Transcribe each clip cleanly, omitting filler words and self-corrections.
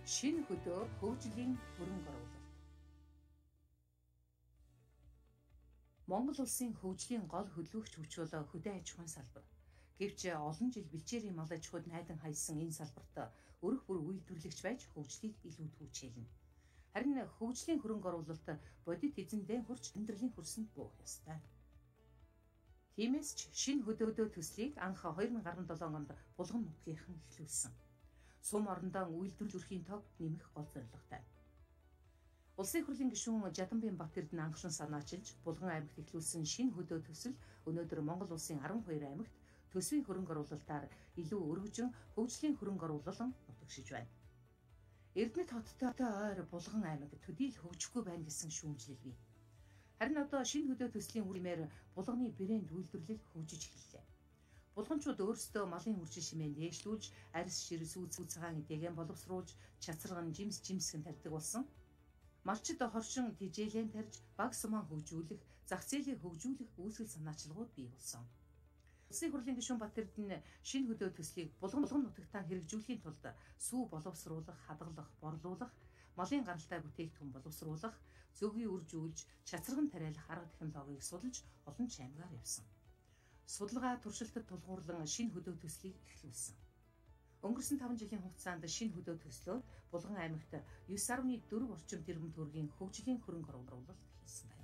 Шинэ хөдөө хөгжлийн хөрөнгө оруулалт. Монгол улсын хөгжлийн гол хөдөлгөгч хүч бол хөдөө аж ахуйн салбар. Гэвч олон жил бэлчээрийн мал аж ахуйд найдан хайсан энэ салбарт өрх бүр үйлдвэрлэгч байж хөгжлийг илүү түүчээлнэ. Харин хөгжлийн хөрөнгө оруулалт бодит эзэндээ хурц амьдралын хөрсөнд буух ёстой. Тиймээс ч шинэ хөдөө төслийг анх 2017 онд Булган нутгийнхан эхлүүлсэн. Сум орондоо үйлдвэрлэлийн тог нэмэх гол зорилготой. Улсын хурлын гишүүн Жаданбин Батэрдэн анхлан санаачилж Булган аймагт эхлүүлсэн шинэ хөдөө төсөл өнөөдөр Монгол улсын 12 аймагт төсвийн хөрөнгө оруулалтаар илүү өргөжин хөгжлийн хөрөнгө оруулалт нутагшиж байна. Эрдэнэт хоттой ойр Булган аймаг төдийл хөгжихгүй байна гэсэн шүүмжлэл бий. Харин одоо шинэ хөдөө төслийн үрмээр Булганы брэнд үйлдвэрлэл хөгжиж эхэллээ. Булганчууд өөрсдөө малын үржил шимээ нээшлүүлж, арьс ширс үз цагаан эдээгэн боловсруулж, чацарган жимсгэн тарьдаг болсон. Малчид хоршин тижээлэн тарьж, баг сумаа хөгжүүлэх, зах зээлийг хөгжүүлэх үүсгэл санаачлагууд бий болсон. Улсын хурлын гишүүн Батэрдэн шинэ хөдөө төслийг Булган нутагтаа хэрэгжүүлэхийн тулд сүү боловсруулах, хадгалах, борлуулах, малын гаралтай бүтээгдэхүүн боловсруулах, зөгийг үржүүлж, чацарган тариалах арга технологиг судалж олон аймгаар явсан. Судалгаа туршилтад тулгуурлан шинэ хөдөө төслийг эхлүүлсэн. Өнгөрсөн 5 жилийн хугацаанд шинэ хөдөө төслөө Булган аймагт 9.4 орчим тэрбум төгрөгийн хөгжлийн хөрөнгө оруулалт хийсэн байна.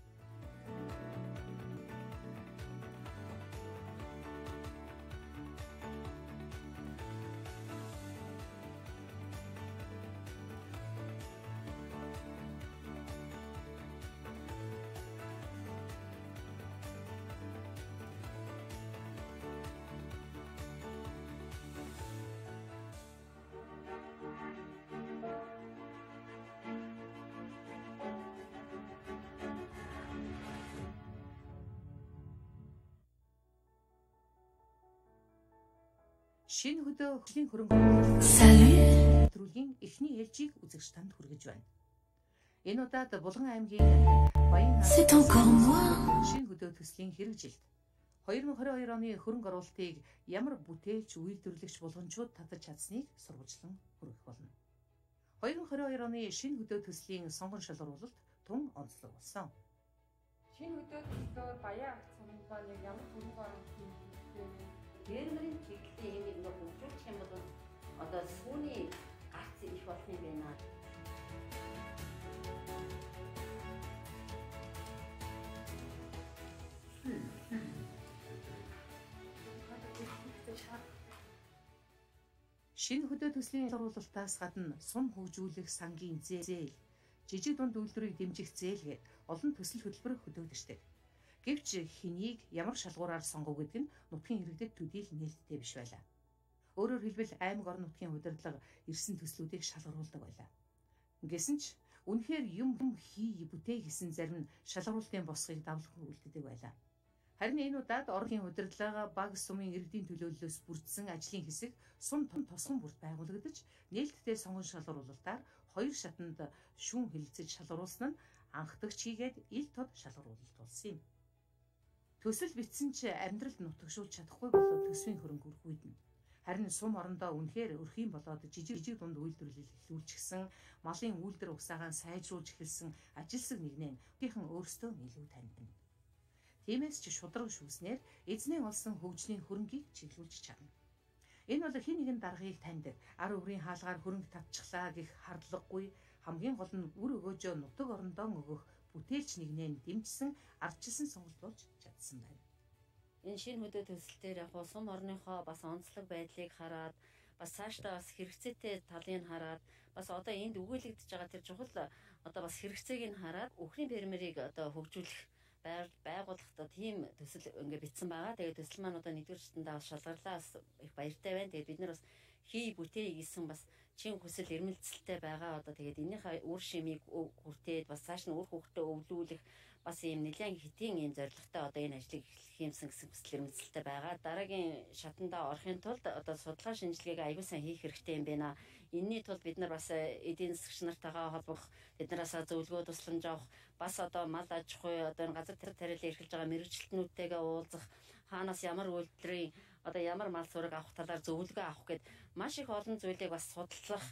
Шинэ хөдөө хөгжлийн хөрөнгө оруулалт төрлийн эхний ээлжийг үзэгч танд хүргэж байна. Энэ удаад Булган аймгийн Баян шинэ хөдөө төслийн хэрэгжилт 2022 оны хөрөнгө оруулалтыг ямар бүтээлч үйлдвэрлэгч булганчууд татаж чадсныг сурвалжлан хүргэх болно. 2022 оны шинэ хөдөө төслийн сонгон шалгаруулалт тун онцлог болсон. Шинэ хөдөө төслөөр Баян агц сонгонд ямар хөрөнгө оруулалт Фермерийн чиглэлийн энийг хөгжүүлэх юм бол одоо сүүний гарц их болох юм байна. Шинэ хөдөө төслийн шалгаруулалтаас гадна сум хөгжүүлэх сангийн зээл, жижиг дунд үйлдвэрийг дэмжих зээлгээд олон төсөл хөтөлбөр хөдөөдөжтэй. Гэвч хэнийг ямар шалгуураар сонгов гэдэг нь нутгийн иргэдэд төдийл нээлттэй биш байлаа. Өөрөөр хэлбэл аймаг орон нутгийн удирдлага ирсэн төслүүдийг шалгаруулдаг байлаа. Гэсэн ч үнэхээр юм хий бүтээ гэсэн зарим нь шалгаруулалтын босхийг давлах үлддэг байлаа. Харин энэ удаад орны удирдлага баг сумын иргэдийн төлөөллөөс бүрдсэн ажлын хэсэг сум тосгон бүрт байгуулагдаж нээлттэй сонгон шалгаруулалтаар 2 шатанд шүүн хэлэлцэж шалгаруулсан нь анхдагч хийгээд ил тод шалгаруулалт болсон юм. Төсөл бичсэн ч амьдралд нутагшуулж чадахгүй болоод төсвийн хөрөнгө өргүйднэ. Харин сум орондоо үнэхээр өрхийн болоод жижиг дунд үйлдвэрлэл эхлүүлчихсэн, малын үйлдвэр угсаагаа сайжруулж эхэлсэн ажилсаг нэгнээ өөрийнх өөрсдөө илүү таньдна. Тиймээс ч шудраг шүүснээр эзнээ олсон хөгжлийн хөрөнгийг чиглүүлж чадна. Энэ бол хэн нэгэн даргаыг таньдаг, ар өврийн хаалгаар хөрөнгө татчихлаа гэх хардлагагүй, хамгийн гол нь үр өгөөжөө нутаг орондоо өгөх бүтээлч нэгнээ дэмжсэн ардчилсан сонголт болж чадсан байна. Энэ шинэ хөдөө төсөл дээр яг сум орныхоо бас онцлог байдлыг хараад бас цаашдаа бас хэрэгцээтэй талыг хараад бас одоо энд өгүүлэгдэж байгаа тэр чухал одоо бас хэрэгцээг нь хараад өхрийн фермерийг одоо хөгжүүлэх байгууллагад тийм төсөл ингээ бичсэн байгаа. Тэгээд төсөл маань одоо нэгдүгээр шатндаа шалгарлаа бас их баяртай байна. Тэгээд бид нар бас хий бүтээ хийсэн бас чин хүсэл эрмэлзэлтэй байгаа. Одоо тэгээд энийхээ үр шимийг хүртээд бас цааш нь үр хөвгтөө өвлүүлэх бас ийм нэлээд хэтийн ийм зорилготой одоо энэ ажлыг эхлэх юмсан гэсэн хүсэл эрмэлзэлтэй байгаа. Дараагийн шатандаа орохын тулд одоо судалгаа шинжилгээг аягүй сайн хийх хэрэгтэй юм байна. Энийний тулд бид нар бас эдийн засагч нартайгаа холбох, тэднээс зөвлөгөө тусламж авах, бас одоо мал аж ахуй одоо энэ газар тариалан эрхэлж байгаа мэргэжилтнүүдтэйгээ уулзах, хаанаас ямар үйлдвэрийн одоо ямар мал сураг авах талаар зөвлөгөө авах гэд маш их олон зүйлийг бас судлах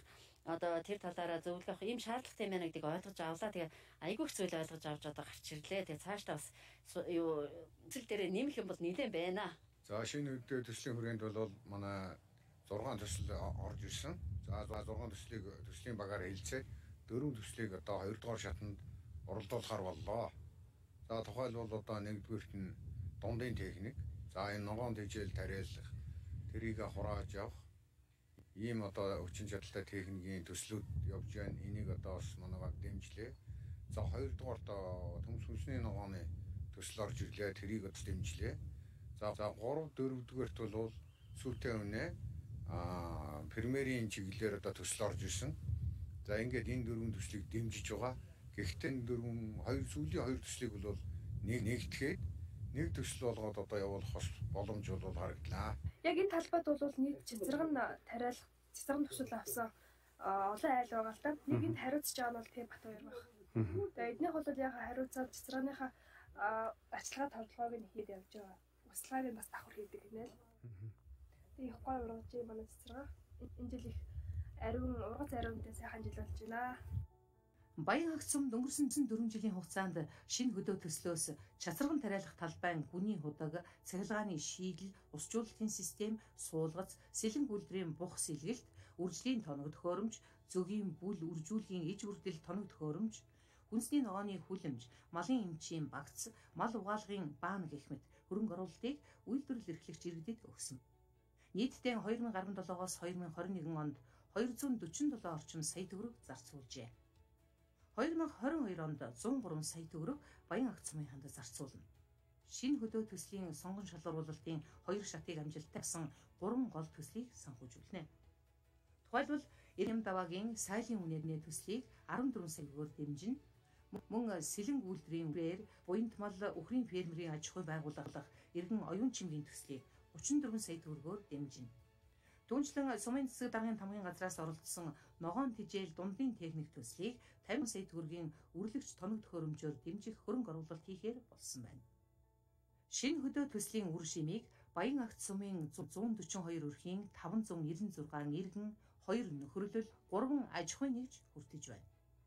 одоо тэр талаараа зөвлөх ийм шаардлагатай юм байна гэдгийг ойлгож авлаа. Тэгээ айгүй их зүйл ойлгож авч одоо гарч ирлээ. Тэгээ цаашдаа бас юу эцэл дээр нэмэх юм бол нэлээд байна. За шинэ үедээ төслийн хүрээнд бол манай 6 төсөл орж ирсэн. За 6 төслийн багаар хэлцээ 4 төслийг одоо 2 дугаар шатанд оролдуулахар боллоо. За тухайлбал одоо 1-р нь дундын техник. За энэ ногоон тэжээл тариалах тэрийг хурааж явах ийм одоо хүчин чадалтай техникийн төслүүд явж байна. Энийг одоо бас манай баг дэмжлээ. За 2 дугаарт төмс хүнсний ногооны төсөл орж ирлээ. Тэрийг одоо дэмжлээ. За 3, 4-дүгээрт бол сүйтэй үнэ примерийн чиглэлээр одоо төсөл орж ирсэн. За ингээд энэ 4 төслийг дэмжиж байгаа. Гэхдээ энэ сүүлийн 2 төслийг бол нэгтгэхэд нэг төсөл болгоод одоо явуулах бас боломж бол харагдлаа. Яг энэ талбайд бол нийт цэцэрэг нь тариалах цэцэрэг төсөл авсан олон айл байгаа л да. Нэг энд хариуцж байгаа нь бол Т Бат хоёр байна. Тэгээ эднийх бол яг хариуцаад цэцэрэгнийхээ арчилгаа тавталгааг нь хийгээд явж байгаа. Услаарын бас давхар хийдэг гинэ л. Тэгээ их гой ургаж юм манай цэцэрэг. Энэ жил их ариун ургац ариунтай сайхан жил болж байна. Баян агцсум өнгөрсөн 4 жилийн хугацаанд шинэ хөдөө төслөөс чацарган тариалах талбайн гүний худаг, цахилгааны шийдэл, усжуулалтын систем, суулгац, сэлэн гүйлдрийн бух сэлгэлт, үржлийн тоног төхөөрөмж, зөгийн бүл үржүүлгийн иж үрдэл тоног төхөөрөмж, хүнсний ногооны хүлэмж, малын эмчийн багц, мал угаалгын баан гэх мэт хөрөнгө оруулалтыг үйлдвэрлэл эрхлэгч иргэдэд өгсөн. Нийтдээ 2017-оос 2021 онд 247 орчим сая төгрөг зарцуулжээ. 2022 онд 103 сая төгрөг Баян агцсумынханд зарцуулна. Шинэ хөдөө төслийн сонгон шалгуулалтын 2 шатыг амжилттай авсан 3 гол төслийг санхүүжүүлнэ. Тухайлбал Эрэм даваагийн сайлын үнэрний төслийг 14 сая төгрөгөөр дэмжинэ. Мөн сэлэн гүйлдрийн үрээр буянт мал үхрийн фермерийн аж ахуй байгууллага иргэн оюун чимгийн төслийг 34 сая төгрөгөөр дэмжинэ. Түүнчлэн сумын засаг даргын тамгын газраас оролцсон ногоон тэжээл дундын техник төслийг 50 сая төгрөгийн үрлэгч тоног төхөөрөмжөөр дэмжих хөрөнгө оруулалт хийхээр болсон байна. Шинэ хөдөө төслийн үр шимийг Баян агц сумын 142 өрхийн 596 иргэн, 2 нөхөрлөл, 3 аж ахуй нэгж хүртэж байна.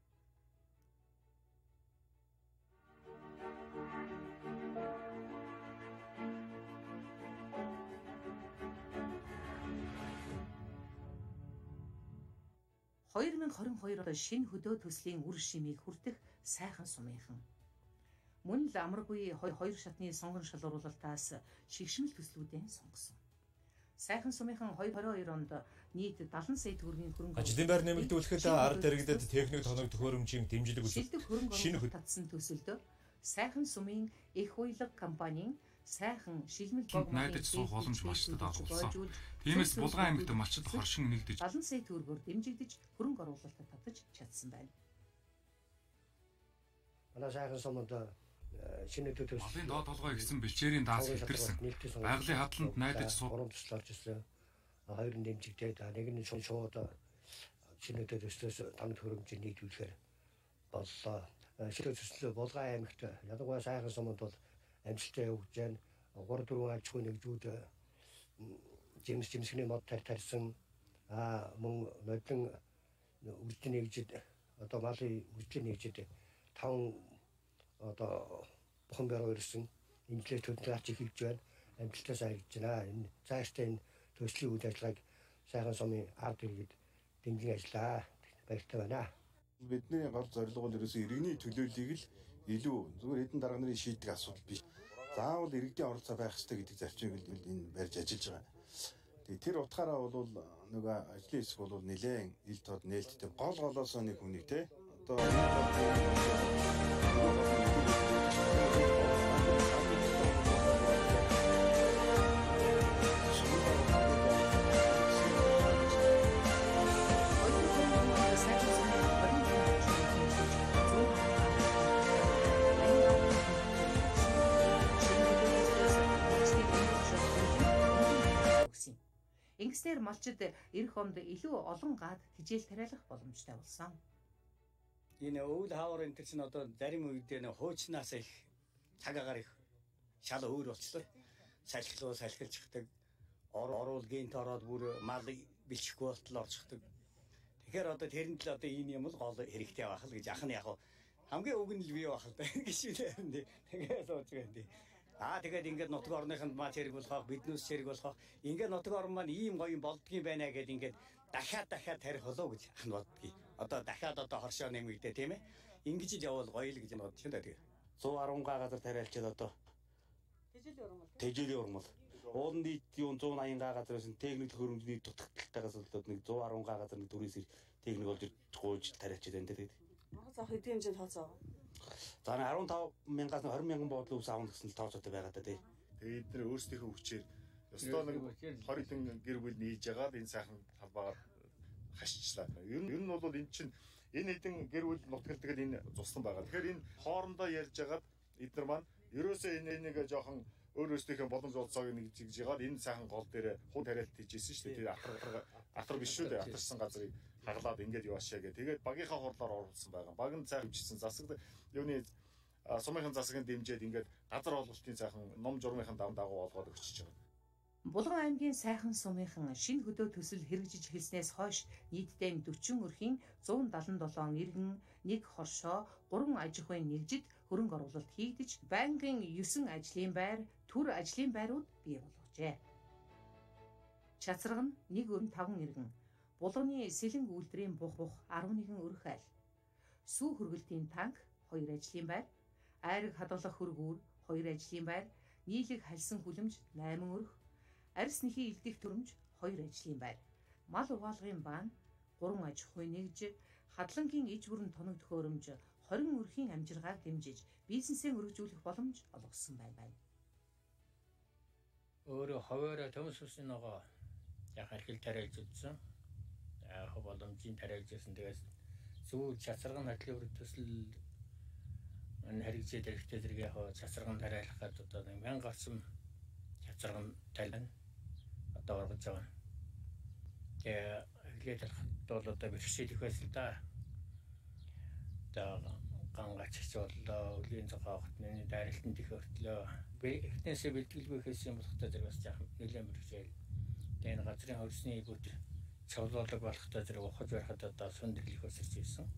(2022) шинэ хөдөө төслийн үр шимийг хүртэх сайхан сумынхан. Мөн л амаргүй 2 шатны сонгон шалгуулалтаас шигшмэл төслүүдэн сонгосон. Сайхан сумынхан 2022 онд нийт 70 сая төгрөгийн хөрөнгө ажлын байр нэмэгдүүлэхэд ард иргэдэд техник тоног төхөөрөмжийн дэмжлэг үзүүлэх шинэ хөдөө татсан төсөлд Сайхан сумын их уйлаг компанийн сайхан шилмэл бог найдаж суух боломж малчдад олгосон. Тиймээс Булган аймагт малчд хоршин нэгдэж 70 сая төгрөгөөр дэмжигдэж хөрөнгө оруулалтад татаж чадсан байна. Манай сайхан сумд шинэ хөдөө төсөл малын доод толгой ихсэн бэлчээрийн даас хэтэрсэн. Байгалийн хадланд найдаж суух боломжтой ирсэн. Хоёр нь дэмжигдээд нэг нь шууд шинэ хөдөө төслөөс тоног төхөөрөмжийг нийлүүлэхээр боллоо. Шинэ төсөл Булган аймагт ядуугай сайхан сумд бол амжилттай явж байна. 3-4 аж ахуй нэгжүүд жимсгний мод тарьсан мөн нодлон үржлийн нэгжид одоо малын үржлийн нэгжид 5 одоо бухан баруу ирсэн. Инжлээ төдний арч ихэлж байна. Амжилттай саягдж байна. Энэ цаашдаа энэ төслийн үйл ажиллагааг сайхан сумын ард иргэд дэмжин ажиллаа. Баяртай байна. Бидний гол зорилго бол ерөөсөө иргэний төлөөллийг л илүү зүгээр хэдэн дарга нарын шийдэх асуудал биш. Заавал иргэдийн оролцоо байх хэрэгтэй гэдэг зарчмыг л энэ барьж ажиллаж байгаа. Тэгээ тэр утгаараа бол нөгөө ажлын хэсэг бол нэлээд ил тод нээлттэй голоосоо нэг хүнийг те одоо Ингэснээр малчид эх онд илүү олон гад тэжээл тариалах боломжтой болсон. Энэ өвөл хаавар энэ чинь одоо зарим үед нэ хуучнаас их цагаагаар их шал өөр болчихлоо. Салхилчихдаг. Оруулгын тороод бүр мал бэлчихгүй болтол орчихдаг. Тэгэхээр одоо тэрэнд л одоо энэ юм л гол хэрэгтэй байх л гэж анхны яг хамгийн уг нь л бий байх л да гэж үү. Тэгээд сууж байгаа юм. Тэгээд ингээд нутаг орныханд маа зэрэг болохоо биднээс зэрэг болохоо ингээд нутаг орн маань ийм гоё юм болдгийм байна гэд ингээд дахиад тарих болоо гэж ах нь боддгийг. Одоо дахиад одоо хоршоо нэмэгдээ тийм ээ. Ингэж л явал гоё л гэж бодож байна тэгээ. 110 газар тариалчаад одоо тэжээлийн урмал. Уулын нийт юм 180 газараас нь техник хөрөмжний дутагдaltaгаас болоод нэг 110 газар нэг дүрээс техник болж гуйж тариалчаад байна тэгээд. Заах хэдийн хэмжээнд тооцоо. За 15,000-аас 20,000 буудлын ус авах гэсэн л тооцоотой байгаа даа тий. Тэгээд эдгээр өөрсдийнхөө хүчээр ёстой нэг 20 хэдэн гэр бүл нийж ягаад энэ сайхан талбайгаар хашчлаа. Ер нь бол эн чинь энэ хэдэн гэр бүл нутгалдаг энэ цуслан байгаа. Тэгэхээр энэ хоорондоо ярьж ягаад эдгээр маань ерөөсөө энэ нэг жоохон өөрөөсдийнхөө боломж олцоог нэг зигж ягаад энэ сайхан гол дээр хуу тариалт хийжсэн шүү дээ. Тэгээд атар биш шүү дээ. Атарсан газрыг хаглаад ингээд яваашаа гэх. Тэгээд багийнхаа хурлаар оруулсан байгаа. Баг нь цай хөвчсөн засаг юуны сумынхан засгийн дэмжээд ингээд газар олголтын сайхан ном журмынхан дагуу олгоод өгчөж байгаа. Булган аймгийн сайхан сумынхан шинэ хөдөө төсөл хэрэгжиж эхэлснээс хойш нийтдээ 40 өрхийн 177 иргэн, 1 хоршоо, 3 аж ахуйн нэгжид хөрөнгө оруулалт хийгдэж, банкын 9 ажлын байр, төр ажлын байрууд бий болгожээ. Чацраг нь 1 өрн 5 иргэн, булганы сэлэнг үйлдвэрийн бух 11 өрх айл, сүү хөргөлтийн танк 2 ажлын байр, айраг хадгалах хөргүүр 2 ажлын байр, нийлэг хальсан хүлэмж 8 өрх, арьс нэхий илдэх төрөмж 2 ажлын байр, мал угаалгын баан 3 аж ахуйн нэгж, хадлангийн иж бүрэн тоног төхөөрөмж 20 өрхийн амжиргаар дэмжиж бизнесээ өргөжүүлэх боломж олгосон байна. Өөрөө ховоороо төмс усны ногоо яг хэрхэл тариалж үзсэн. Яг боломжийн тариалж үзсэн. Тэгээс зөв чацарган надлын өрг төсөл энэ хэрэгжээд ирэхтэй зэрэг яг чацарган тариалах гэдэг одоо 1000 гарсан чацарган тайлбар одоо оргож байгаа. Тэгээ эхлээд бол одоо бэрхшээлх байсан да. Гангач боллоо, өлийн цагаан хотны дайралтанд их өртлөө. Эхнээсээ бэлтгэлгүй хийсэн болохтой зэрэг бас жаахан нэлээд бэрхшээл. Тэгээ газрын хөрсний ибүүд цовлоолог болохтой зэрэг ухаж байхад одоо сүндэрлэх өсөж ирсэн.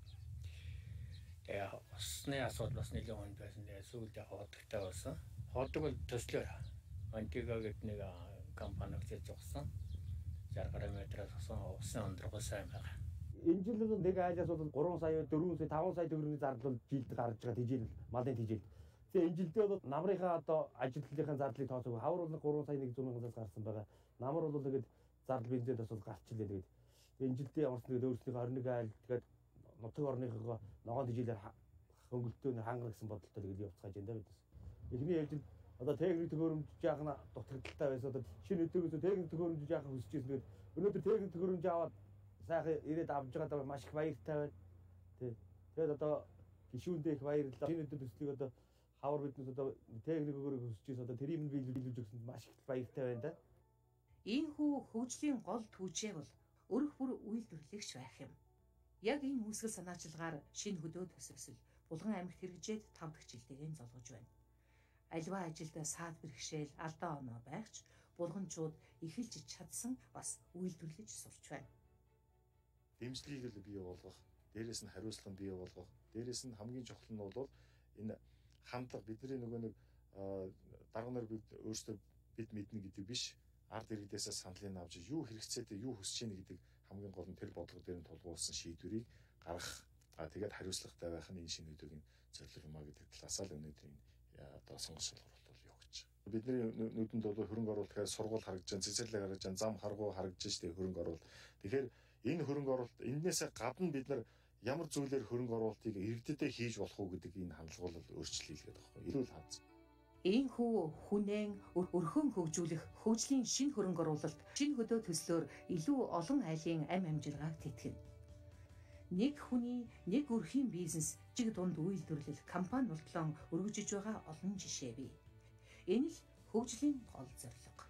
Тэгээ усны асуудал бас нэлээд хүнд байсан. Тэгээ сүүлдээ хоодогтой болсон. Хоодог бол төслөөр Антиго гэдэг нэг компани өгч зогсон. 60 гаруй метрээс усын ондрогоо сайн байгаа. Энэ жил нэг айлаас бол 3 сая, 4 сая, 5 сая төгрөгийн зардал жилд гарч байгаа тижэл малын тижэл. Тэгээ энэ жилдээ бол намрынхаа одоо ажилтлалынхаа зардлыг тооцоог хавар бол 3 сая 100,000-аас гарсан байгаа. Намар бол тэгээд зардал бензинээс бол гарчлаа тэгээд. Энэ жилдээ ямарч нэг өөрсдийнхөө 21 айл тэгээд нутаг орныхоо ногоон тижэлээр хөнгөлтөө хангах гэсэн бодолтой тэгээд явцгааж байна да бид. Эхний ээлжинд одоо техник төхөөрөмж жаахан дутагдaltaй байсан. Одоо шинэ өдөөгөөс техник төхөөрөмж жаахан өсөж ирсэн. Тэгээд өнөөдөр техник төхөөрөмж аваад сайхан ирээд авч байгаа маш их баяртай байна. Тэгээд одоо гишүүндээ их баярлалаа. Шинэ өдөр төслийг одоо хавар биднес одоо техник өгөрөг өсөж ирсэн. Одоо тэрийг нь биелүүлж өгсөнд маш их баяртай байна да. Ийхүү хөгжлийн гол түүчээ бол өрх бүр үйлдвэрлэгч байх юм. Яг энэ үүсгэл санаачилгаар шинэ хөдөө төсөвсөл Булган аймагт хэрэгжээд 5 дахь жилдээ золгож байна. Аливаа ажилд саад бэрхшээл алдаа оноо байгч булганчууд эхэлж чадсан бас үйлдвэрлэж сурч байна. Дэмжлэгийг л бий болгох, дээрээс нь хариуцлага бий болгох, дээрээс нь хамгийн чухал нь бол энэ хандлага бидний нөгөө нэг дарга нар өөрсдөө бид мэднэ гэдэг биш, ард иргэдээс саналын авч юу хэрэгцээтэй юу хүсэж байна гэдэг хамгийн гол нь тэр бодлого дээр нь тулгуурласан шийдвэрийг гаргах. Тэгээд хариуцлагатай байх нь энэ шинэ өдөөгийн зорилго юм а гэдэг талаас л өнөөдрийн одоо сонгуульч сургалт бол юу гэж. Бидний нүдэнд бол хөрөнгө оруулалт гэхээр сургууль харагдаж, цэцэрлэг харагдаж, зам харгуу харагдаж штэ хөрөнгө оруулалт. Тэгэхээр энэ хөрөнгө оруулалт энэээс гадна бид нар ямар зүйлээр хөрөнгө оруулалтыг иргэдэд хийж болох уу гэдэг энэ хандлага бол өөрчлөлт хийлгээд байгаа юм. Илүү л хандсан. Ийхүү хүнэн өрхөн хөгжүүлэх хөгжлийн шинэ хөрөнгө оруулалт шинэ хөдөө төслөөр илүү олон айлын амжиргааг тэтгэнэ. Нэг хүний нэг өрхийн бизнес жиг дунд үйлдвэрлэл компани болтлон өргөжиж байгаа олон жишээ бий. Энэ л хөгжлийн гол зорилго.